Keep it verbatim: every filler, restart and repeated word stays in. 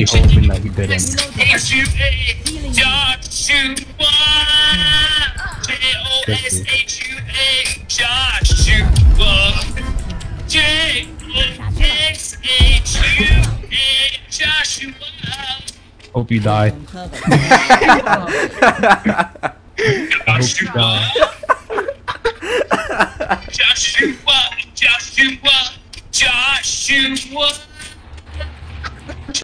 Keep hoping that he didn't. H U A Joshua J O S H U A Joshua J O S H U A Joshua. Hope you die. I hope you die.